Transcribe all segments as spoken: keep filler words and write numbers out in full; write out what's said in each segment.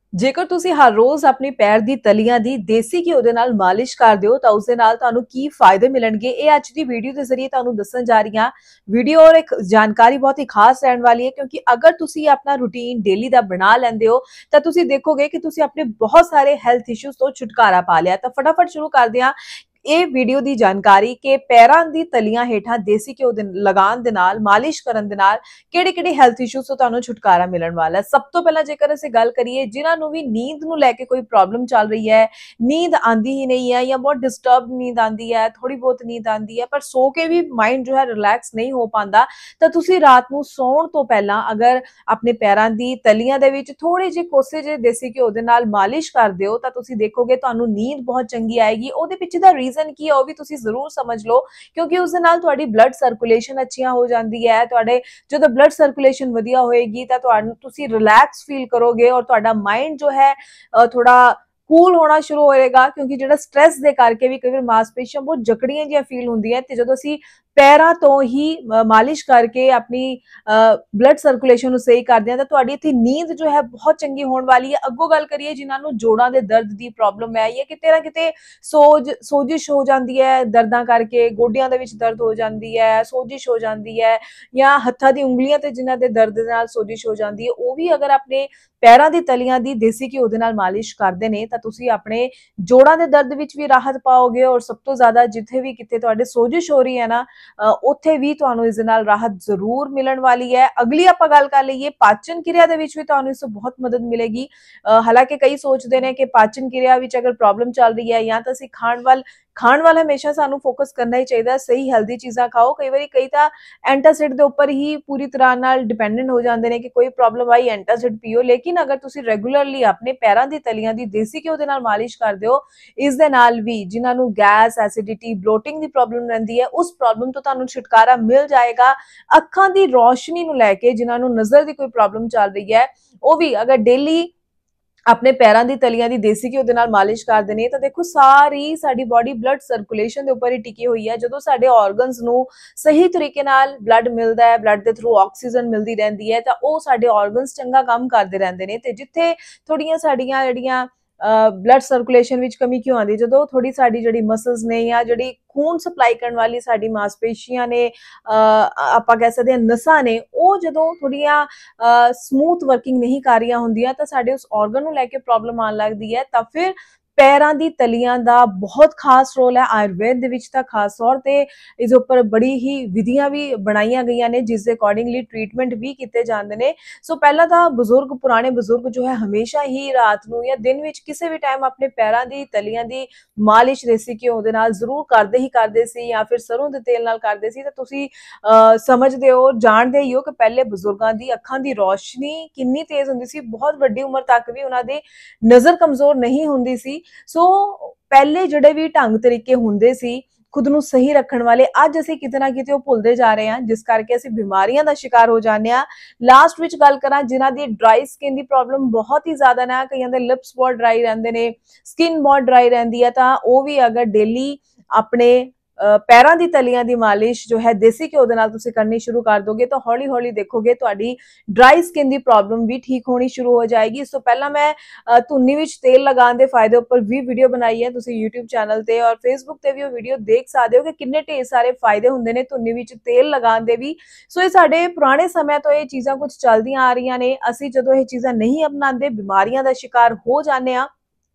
ਜੇਕਰ ਤੁਸੀਂ ਹਰ ਰੋਜ਼ ਆਪਣੀ ਪੈਰ ਦੀ ਤਲੀਆਂ ਦੀ ਦੇਸੀ ਘਿਓ ਦੇ ਨਾਲ ਮਾਲਿਸ਼ ਕਰਦੇ ਹੋ ਤਾਂ ਉਸ ਦੇ ਨਾਲ ਤੁਹਾਨੂੰ ਕੀ ਫਾਇਦੇ ਮਿਲਣਗੇ, ਇਹ ਅੱਜ ਦੀ ਵੀਡੀਓ ਦੇ ਜ਼ਰੀਏ ਤੁਹਾਨੂੰ ਦੱਸਣ ਜਾ ਰਹੀ ਹਾਂ। ਵੀਡੀਓ ਔਰ ਇੱਕ ਜਾਣਕਾਰੀ ਬਹੁਤ ਹੀ ਖਾਸ ਰਹਿਣ ਵਾਲੀ ਹੈ, ਕਿਉਂਕਿ ਅਗਰ ਤੁਸੀਂ ਆਪਣਾ ਰੂਟੀਨ ਡੇਲੀ ਦਾ ਬਣਾ ਲੈਂਦੇ ਹੋ ਤਾਂ ਤੁਸੀਂ ਦੇਖੋਗੇ ਕਿ ਤੁਸੀਂ ਆਪਣੇ ਬਹੁਤ ਸਾਰੇ ਹੈਲਥ ਇਸ਼ੂਜ਼ ਤੋਂ ਛੁਟਕਾਰਾ ਪਾ ਲਿਆ। ਤਾਂ ਫਟਾਫਟ ਸ਼ੁਰੂ ਕਰਦੇ ਹਾਂ ਇਹ ਵੀਡੀਓ ਦੀ ਜਾਣਕਾਰੀ ਕਿ ਪੈਰਾਂ ਦੀ ਤਲੀਆਂ ਹੇਠਾਂ ਦੇਸੀ ਘਿਓ ਦੇ ਲਗਾਉਣ ਦੇ ਨਾਲ ਮਾਲਿਸ਼ ਕਰਨ ਦੇ ਨਾਲ ਕਿਹੜੇ ਕਿਹੜੇ ਹੈਲਥ ਇਸ਼ੂਜ਼ ਤੋਂ ਤੁਹਾਨੂੰ ਛੁਟਕਾਰਾ ਮਿਲਣ ਵਾਲਾ ਹੈ। ਸਭ ਤੋਂ ਪਹਿਲਾਂ ਜੇਕਰ ਅਸੀਂ ਗੱਲ ਕਰੀਏ ਜਿਨ੍ਹਾਂ ਨੂੰ ਵੀ ਨੀਂਦ ਨੂੰ ਲੈ ਕੇ ਕੋਈ ਪ੍ਰੋਬਲਮ ਚੱਲ ਰਹੀ ਹੈ, ਨੀਂਦ ਆਂਦੀ ਹੀ ਨਹੀਂ ਹੈ ਜਾਂ ਬਹੁਤ ਡਿਸਟਰਬ ਨੀਂਦ ਆਂਦੀ ਹੈ, ਥੋੜੀ ਬਹੁਤ ਨੀਂਦ ਆਂਦੀ ਹੈ ਪਰ ਸੋ ਕੇ ਵੀ ਮਾइंड जो है ਰਿਲੈਕਸ ਨਹੀਂ ਹੋ ਪਾਉਂਦਾ, ਤਾਂ ਤੁਸੀਂ ਰਾਤ ਨੂੰ ਸੌਣ ਤੋਂ ਪਹਿਲਾਂ ਅਗਰ ਆਪਣੇ ਪੈਰਾਂ ਦੀ ਤਲੀਆਂ ਦੇ ਵਿੱਚ ਥੋੜੇ ਜਿਹੇ ਕੋਸੇ ਜਿਹੇ ਦੇਸੀ ਘਿਓ ਦੇ ਨਾਲ ਮਾਲਿਸ਼ ਕਰਦੇ ਹੋ ਤਾਂ ਤੁਸੀਂ ਦੇਖੋਗੇ ਤੁਹਾਨੂੰ ਨੀਂਦ ਬਹੁਤ ਚੰਗੀ ਆਏਗੀ। ਉਹਦੇ ਪਿੱਛੇ ਦਾ ਰੀਜ਼ਨ ਕੀ ਹੈ ਉਹ ਵੀ ਤੁਸੀਂ ਜ਼ਰੂਰ ਸਮਝ ਲਓ, ਕਿਉਂਕਿ ਉਸ ਦੇ ਨਾਲ ਤੁਹਾਡੀ ਬਲੱਡ ਸਰਕੂਲੇਸ਼ਨ ਅੱਛੀਆਂ ਹੋ ਜਾਂਦੀ ਹੈ। ਤੁਹਾਡੇ ਜਦੋਂ ਬਲੱਡ ਸਰਕੂਲੇਸ਼ਨ ਵਧੀਆ ਹੋਏਗੀ ਤਾਂ ਤੁਹਾਨੂੰ ਤੁਸੀਂ ਰਿਲੈਕਸ ਫੀਲ ਕਰੋਗੇ ਔਰ ਤੁਹਾਡਾ ਮਾइंड जो है थोड़ा ਕੂਲ ਹੋਣਾ ਸ਼ੁਰੂ ਹੋਏਗਾ, ਕਿਉਂਕਿ ਜਿਹੜਾ ਸਟ੍ਰੈਸ ਦੇ ਕਰਕੇ ਵੀ ਕਈ ਵਾਰ ਮਾਸਪੇਸ਼ੀਆਂ ਬਹੁਤ ਜਕੜੀਆਂ ਜਿਹੀਆਂ ਫੀਲ ਹੁੰਦੀਆਂ ਤੇ ਜਦੋਂ ਅਸੀਂ ਪੈਰਾਂ ਤੋਂ ਹੀ ਮਾਲਿਸ਼ ਕਰਕੇ ਆਪਣੀ ਬਲੱਡ ਸਰਕੂਲੇਸ਼ਨ ਨੂੰ ਸਹੀ ਕਰਦੇ ਹਾਂ ਤਾਂ ਤੁਹਾਡੀ ਇੱਥੇ ਨੀਂਦ ਜੋ ਹੈ ਬਹੁਤ ਚੰਗੀ ਹੋਣ ਵਾਲੀ ਹੈ। ਅੱਗੋਂ ਗੱਲ ਕਰੀਏ ਜਿਨ੍ਹਾਂ ਨੂੰ ਜੋੜਾਂ ਦੇ ਦਰਦ ਦੀ ਪ੍ਰੋਬਲਮ ਹੈ ਜਾਂ ਕਿਤੇ ਨਾ ਕਿਤੇ ਸੋਜ ਸੋਜਿਸ਼ ਹੋ ਜਾਂਦੀ ਹੈ ਦਰਦਾਂ ਕਰਕੇ, ਗੋਡਿਆਂ ਦੇ ਵਿੱਚ ਦਰਦ ਹੋ ਜਾਂਦੀ ਹੈ, ਸੋਜਿਸ਼ ਹੋ ਜਾਂਦੀ ਹੈ ਜਾਂ ਹੱਥਾਂ ਦੀ ਉਂਗਲੀਆਂ ਤੇ ਜਿਨ੍ਹਾਂ ਦੇ ਦਰਦ ਦੇ ਨਾਲ ਸੋਜਿਸ਼ ਹੋ ਜਾਂਦੀ ਹੈ, ਉਹ ਵੀ ਅਗਰ ਆਪਣੇ ਪੈਰਾਂ ਦੀ ਤਲੀਆਂ ਦੀ ਦੇਸੀ ਘਿਓ ਦੇ ਨਾਲ ਮਾਲਿਸ਼ ਕਰਦੇ ਨੇ ਤਾਂ ਤੁਸੀਂ ਆਪਣੇ ਜੋੜਾਂ ਦੇ ਦਰਦ ਵਿੱਚ ਵੀ ਰਾਹਤ ਪਾਓਗੇ ਔਰ ਸਭ ਤੋਂ ਜ਼ਿਆਦਾ ਜਿੱਥੇ ਵੀ ਕਿਤੇ ਤੁਹਾਡੇ ਸੋਜਿਸ਼ ਹੋ ਰਹੀ ਹੈ ਨਾ ਉੱਥੇ ਵੀ ਤੁਹਾਨੂੰ ਇਸ ਦੇ ਨਾਲ ਰਾਹਤ ਜ਼ਰੂਰ ਮਿਲਣ ਵਾਲੀ ਹੈ। ਅਗਲੀ ਆਪਾਂ ਗੱਲ ਕਰ ਲਈਏ ਪਾਚਨ ਕਿਰਿਆ ਦੇ ਵਿੱਚ ਵੀ ਤੁਹਾਨੂੰ ਇਸ ਤੋਂ ਬਹੁਤ ਮਦਦ ਮਿਲੇਗੀ। ਹਾਲਾਂਕਿ ਕਈ ਸੋਚਦੇ ਨੇ ਕਿ ਪਾਚਨ ਕਿਰਿਆ ਵਿੱਚ ਅਗਰ ਪ੍ਰੋਬਲਮ ਚੱਲ ਰਹੀ ਹੈ ਜਾਂ ਤਾਂ ਅਸੀਂ ਖਾਣ ਵੱਲ ਖਾਣ ਵਾਲ ਹਮੇਸ਼ਾ ਸਾਨੂੰ ਫੋਕਸ ਕਰਨਾ ਹੀ ਚਾਹੀਦਾ, ਸਹੀ ਹੈਲਦੀ ਚੀਜ਼ਾਂ ਖਾਓ। ਕਈ ਵਾਰੀ ਕਈ ਤਾਂ ਐਂਟਾਸਿਡ ਦੇ ਉੱਪਰ ਹੀ ਪੂਰੀ ਤਰ੍ਹਾਂ ਨਾਲ ਡਿਪੈਂਡੈਂਟ ਹੋ ਜਾਂਦੇ ਨੇ ਕਿ ਕੋਈ ਪ੍ਰੋਬਲਮ ਆਈ ਐਂਟਾਸਿਡ ਪੀਓ, ਲੇਕਿਨ ਅਗਰ ਤੁਸੀਂ ਰੈਗੂਲਰਲੀ ਆਪਣੇ ਪੈਰਾਂ ਦੀ ਤਲੀਆਂ ਦੀ ਦੇਸੀ ਘਿਓ ਦੇ ਨਾਲ ਮਾਲਿਸ਼ ਕਰਦੇ ਹੋ, ਇਸ ਦੇ ਨਾਲ ਵੀ ਜਿਨ੍ਹਾਂ ਨੂੰ ਗੈਸ, ਐਸਿਡਿਟੀ, ਬਲੋਟਿੰਗ ਦੀ ਪ੍ਰੋਬਲਮ ਰਹਿੰਦੀ ਹੈ ਉਸ ਪ੍ਰੋਬਲਮ ਤੋਂ ਤੁਹਾਨੂੰ ਛੁਟਕਾਰਾ ਮਿਲ ਜਾਏਗਾ। ਅੱਖਾਂ ਦੀ ਰੋਸ਼ਨੀ ਨੂੰ ਲੈ ਕੇ ਜਿਨ੍ਹਾਂ ਨੂੰ ਨਜ਼ਰ ਦੀ ਕੋਈ ਪ੍ਰੋਬਲਮ ਚੱਲ ਰਹੀ ਹੈ ਉਹ ਵੀ ਅਗਰ ਡੇਲੀ ਆਪਣੇ ਪੈਰਾਂ ਦੀ ਤਲੀਆਂ ਦੀ ਦੇਸੀ ਘਿਓ ਦੇ ਨਾਲ ਮਾਲਿਸ਼ ਕਰਦੇ ਨੇ ਤਾਂ ਦੇਖੋ ਸਾਰੀ ਸਾਡੀ ਬਾਡੀ ਬਲੱਡ ਸਰਕੂਲੇਸ਼ਨ ਦੇ ਉੱਪਰ ਹੀ ਟਿਕੀ ਹੋਈ ਹੈ। ਜਦੋਂ ਸਾਡੇ ਆਰਗਨਸ ਨੂੰ ਸਹੀ ਤਰੀਕੇ ਨਾਲ ਬਲੱਡ ਮਿਲਦਾ ਹੈ, ਬਲੱਡ ਦੇ ਥਰੂ ਆਕਸੀਜਨ ਮਿਲਦੀ ਰਹਿੰਦੀ ਹੈ ਤਾਂ ਉਹ ਸਾਡੇ ਆਰਗਨਸ ਚੰਗਾ ਕੰਮ ਕਰਦੇ ਰਹਿੰਦੇ ਨੇ। ਤੇ ਜਿੱਥੇ ਥੋੜੀਆਂ ਸਾਡੀਆਂ ਜਿਹੜੀਆਂ ਬਲੱਡ ਸਰਕੂਲੇਸ਼ਨ ਵਿੱਚ ਕਮੀ ਕਿਉਂ ਆਉਂਦੀ, ਜਦੋਂ ਥੋੜੀ ਸਾਡੀ ਜਿਹੜੀ ਮਸਲਸ ਨੇ ਜਾਂ ਜਿਹੜੀ ਖੂਨ ਸਪਲਾਈ ਕਰਨ ਵਾਲੀ ਸਾਡੀ ਮਾਸਪੇਸ਼ੀਆਂ ਨੇ, ਆਪਾਂ ਕਹਿ ਸਕਦੇ ਹਾਂ ਨਸਾਂ ਨੇ, ਉਹ ਜਦੋਂ ਥੋੜੀਆਂ ਸਮੂਥ ਵਰਕਿੰਗ ਨਹੀਂ ਕਰ ਰਹੀਆਂ ਹੁੰਦੀਆਂ ਤਾਂ ਸਾਡੇ ਉਸ ਆਰਗਨ ਨੂੰ ਲੈ ਕੇ ਪ੍ਰੋਬਲਮ ਆਉਣ ਲੱਗਦੀ ਹੈ। ਤਾਂ ਫਿਰ ਪੈਰਾਂ ਦੀ ਤਲੀਆਂ ਦਾ ਬਹੁਤ ਖਾਸ ਰੋਲ ਹੈ ਆਯੁਰਵੇਦ ਦੇ ਵਿੱਚ, ਤਾਂ ਖਾਸ ਤੌਰ ਤੇ ਇਸ ਉੱਪਰ ਬੜੀ ਹੀ ਵਿਧੀਆਂ ਵੀ ਬਣਾਈਆਂ ਗਈਆਂ ਨੇ ਜਿਸ ਦੇ ਅਕੋਰਡਿੰਗਲੀ ਟ੍ਰੀਟਮੈਂਟ ਵੀ ਕੀਤੇ ਜਾਂਦੇ ਨੇ। ਸੋ ਪਹਿਲਾਂ ਤਾਂ ਬਜ਼ੁਰਗ ਪੁਰਾਣੇ ਬਜ਼ੁਰਗ ਜੋ ਹੈ ਹਮੇਸ਼ਾ ਹੀ ਰਾਤ ਨੂੰ ਜਾਂ ਦਿਨ ਵਿੱਚ ਕਿਸੇ ਵੀ ਟਾਈਮ ਆਪਣੇ ਪੈਰਾਂ ਦੀ ਤਲੀਆਂ ਦੀ ਮਾਲਿਸ਼ ਦੇਸੀ ਘਿਓ ਦੇ ਨਾਲ ਜ਼ਰੂਰ ਕਰਦੇ ਹੀ ਕਰਦੇ ਸੀ ਜਾਂ ਫਿਰ ਸਰੋਂ ਦੇ ਤੇਲ ਨਾਲ ਕਰਦੇ ਸੀ। ਤਾਂ ਤੁਸੀਂ ਸਮਝਦੇ ਹੋ, ਜਾਣਦੇ ਹੀ ਹੋ ਕਿ ਪਹਿਲੇ ਬਜ਼ੁਰਗਾਂ ਦੀ ਅੱਖਾਂ ਦੀ ਰੋਸ਼ਨੀ ਕਿੰਨੀ ਤੇਜ਼ ਹੁੰਦੀ ਸੀ, ਬਹੁਤ ਵੱਡੀ ਉਮਰ ਤੱਕ ਵੀ ਉਹਨਾਂ ਦੀ ਨਜ਼ਰ ਕਮਜ਼ੋਰ ਨਹੀਂ ਹੁੰਦੀ ਸੀ। ਸੋ ਪਹਿਲੇ ਜਿਹੜੇ ਵੀ ਢੰਗ ਤਰੀਕੇ ਹੁੰਦੇ ਸੀ ਖੁਦ ਨੂੰ ਸਹੀ ਰੱਖਣ ਵਾਲੇ, ਅੱਜ ਅਸੀਂ ਕਿਤੇ ਨਾ ਕਿਤੇ ਉਹ ਭੁੱਲਦੇ ਜਾ ਰਹੇ ਹਾਂ ਜਿਸ ਕਰਕੇ ਅਸੀਂ ਬਿਮਾਰੀਆਂ ਦਾ ਸ਼ਿਕਾਰ ਹੋ ਜਾਂਦੇ ਹਾਂ। ਲਾਸਟ ਵਿੱਚ ਗੱਲ ਕਰਾਂ ਜਿਨ੍ਹਾਂ ਦੀ ਡਰਾਈ ਸਕਿਨ ਦੀ ਪ੍ਰੋਬਲਮ ਬਹੁਤ ਹੀ ਜ਼ਿਆਦਾ ਨਾ, ਕਈਆਂ ਦੇ ਲਿਪਸ ਬਹੁਤ ਡਰਾਈ ਰਹਿੰਦੇ ਨੇ, ਸਕਿਨ ਬਹੁਤ ਡਰਾਈ ਰਹਿੰਦੀ ਹੈ, ਤਾਂ ਉਹ ਵੀ ਅਗਰ ਡੇਲੀ ਆਪਣੇ ਪੈਰਾਂ ਦੀ ਤਲੀਆਂ ਦੀ ਮਾਲਿਸ਼ ਜੋ ਹੈ ਦੇਸੀ ਘਿਓ ਦੇ ਨਾਲ ਤੁਸੀਂ ਕਰਨੀ ਸ਼ੁਰੂ ਕਰ ਦੋਗੇ ਤਾਂ ਹੌਲੀ ਹੌਲੀ ਦੇਖੋਗੇ ਤੁਹਾਡੀ ਡਰਾਈ ਸਕਿਨ ਦੀ ਪ੍ਰੋਬਲਮ ਵੀ ਠੀਕ ਹੋਣੀ ਸ਼ੁਰੂ ਹੋ ਜਾਏਗੀ। ਇਸ ਤੋਂ ਪਹਿਲਾਂ ਮੈਂ ਧੁੰਨੀ ਵਿੱਚ ਤੇਲ ਲਗਾਉਣ ਦੇ ਫਾਇਦੇ ਉੱਪਰ ਵੀ ਵੀਡੀਓ ਬਣਾਈ ਹੈ, ਤੁਸੀਂ YouTube ਚੈਨਲ ਤੇ ਔਰ Facebook ਤੇ ਵੀ ਉਹ ਵੀਡੀਓ ਦੇਖ ਸਕਦੇ ਹੋ ਕਿ ਕਿੰਨੇ ਢੇਰ ਸਾਰੇ ਫਾਇਦੇ ਹੁੰਦੇ ਨੇ ਧੁੰਨੀ ਵਿੱਚ ਤੇਲ ਲਗਾਉਣ ਦੇ ਵੀ। ਸੋ ਇਹ ਸਾਡੇ ਪੁਰਾਣੇ ਸਮੇਂ ਤੋਂ ਇਹ ਚੀਜ਼ਾਂ ਕੁਝ ਚੱਲਦੀਆਂ ਆ ਰਹੀਆਂ ਨੇ, ਅਸੀਂ ਜਦੋਂ ਇਹ ਚੀਜ਼ਾਂ ਨਹੀਂ ਅਪਣਾਉਂਦੇ ਬਿਮਾਰੀਆਂ ਦਾ ਸ਼ਿਕਾਰ ਹੋ ਜਾਂਦੇ ਹਾਂ।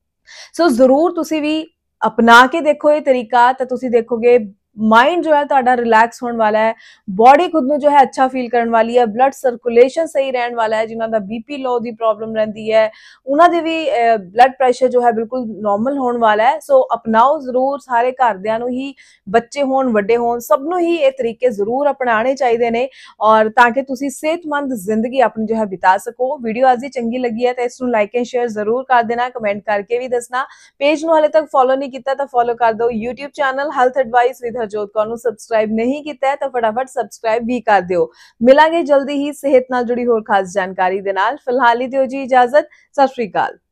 ਸੋ ਜ਼ਰੂਰ ਤੁਸੀਂ ਵੀ अपना के देखो ये तरीका, तो तुसी देखोगे माइंड जो है ਤੁਹਾਡਾ ਰਿਲੈਕਸ ਹੋਣ ਵਾਲਾ ਹੈ, ਬਾਡੀ ਖੁਦ ਨੂੰ ਜੋ ਹੈ ਅੱਛਾ ਫੀਲ ਕਰਨ ਵਾਲੀ ਹੈ, ਬਲੱਡ ਸਰਕੂਲੇਸ਼ਨ ਸਹੀ ਰਹਿਣ ਵਾਲਾ ਹੈ। ਜਿਨ੍ਹਾਂ ਦਾ ਬੀਪੀ ਲੋ ਦੀ ਪ੍ਰੋਬਲਮ ਰਹਿੰਦੀ ਹੈ ਉਹਨਾਂ ਦੇ ਵੀ ਬਲੱਡ ਪ੍ਰੈਸ਼ਰ ਜੋ ਹੈ ਬਿਲਕੁਲ ਨਾਰਮਲ ਹੋਣ ਵਾਲਾ ਹੈ। ਸੋ ਅਪਣਾਓ ਜ਼ਰੂਰ, ਸਾਰੇ ਘਰਦਿਆਂ ਨੂੰ ਹੀ, ਬੱਚੇ ਹੋਣ ਵੱਡੇ ਹੋਣ ਸਭ ਨੂੰ ਹੀ ਇਹ ਤਰੀਕੇ ਜ਼ਰੂਰ ਅਪਣਾਉਣੇ ਚਾਹੀਦੇ ਨੇ ਔਰ ਤਾਂ ਕਿ ਤੁਸੀਂ ਸਿਹਤਮੰਦ ਜ਼ਿੰਦਗੀ ਆਪਣੀ ਜੋ ਹੈ ਬਿਤਾ ਸਕੋ। ਵੀਡੀਓ ਅੱਜ ਦੀ ਚੰਗੀ ਲੱਗੀ ਹੈ ਤਾਂ ਇਸ ਨੂੰ ਲਾਈਕ ਐਂਡ ਸ਼ੇਅਰ ਜ਼ਰੂਰ ਕਰ ਦੇਣਾ, ਕਮੈਂਟ ਕਰਕੇ ਵੀ ਦੱਸਣਾ। ਪੇਜ ਨੂੰ ਹਾਲੇ ਤੱਕ ਫੋਲੋ ਨਹੀਂ ਕੀਤਾ ਤਾਂ ਫੋਲੋ ਕਰ ਦਿਓ। YouTube channel health advice with Harjot Kaur ਨੂੰ ਸਬਸਕ੍ਰਾइब नहीं किया है तो फटाफट सब्सक्राइब भी कर दियो। मिलांगे जल्दी ही सेहत नाल जुड़ी होर खास जानकारी दे नाल। फिलहाल ही दियो जी इजाजत, सत श्री अकाल।